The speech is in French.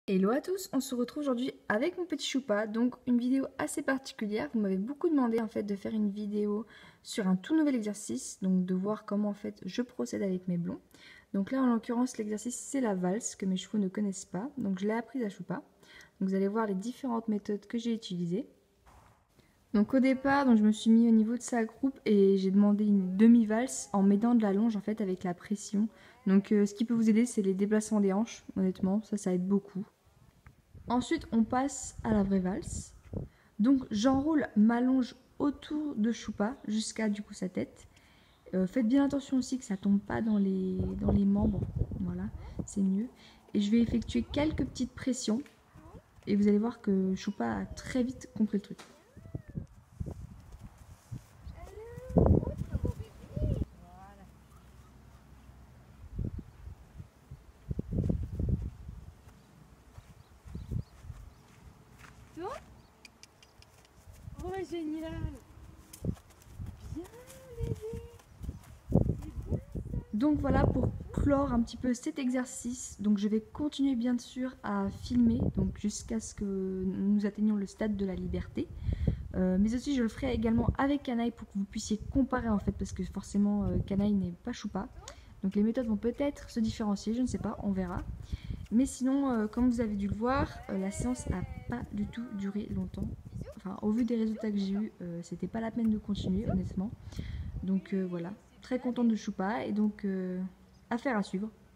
Hello à tous, on se retrouve aujourd'hui avec mon petit choupa, donc une vidéo assez particulière. Vous m'avez beaucoup demandé en fait de faire une vidéo sur un tout nouvel exercice, donc de voir comment en fait je procède avec mes blonds. Donc là en l'occurrence l'exercice c'est la valse que mes chevaux ne connaissent pas, donc je l'ai apprise à choupa. Donc vous allez voir les différentes méthodes que j'ai utilisées. Donc au départ, donc je me suis mis au niveau de sa croupe et j'ai demandé une demi-valse en m'aidant de la longe en fait avec la pression. Donc ce qui peut vous aider c'est les déplacements des hanches, honnêtement, ça aide beaucoup. Ensuite, on passe à la vraie valse. Donc, j'enroule ma longe autour de Choupa jusqu'à du coup sa tête. Faites bien attention aussi que ça tombe pas dans les membres. Voilà, c'est mieux. Et je vais effectuer quelques petites pressions. Et vous allez voir que Choupa a très vite compris le truc. Tu vois? Oh génial! Bien bébé! Donc voilà pour clore un petit peu cet exercice. Donc je vais continuer bien sûr à filmer donc jusqu'à ce que nous atteignions le stade de la liberté. Mais aussi je le ferai également avec Canaille pour que vous puissiez comparer en fait parce que forcément Canaille n'est pas choupa. Donc les méthodes vont peut-être se différencier, je ne sais pas, on verra. Mais sinon, comme vous avez dû le voir, la séance n'a pas du tout duré longtemps. Enfin, au vu des résultats que j'ai eus, c'était pas la peine de continuer, honnêtement. Donc voilà, très contente de Choupa et donc affaire à suivre.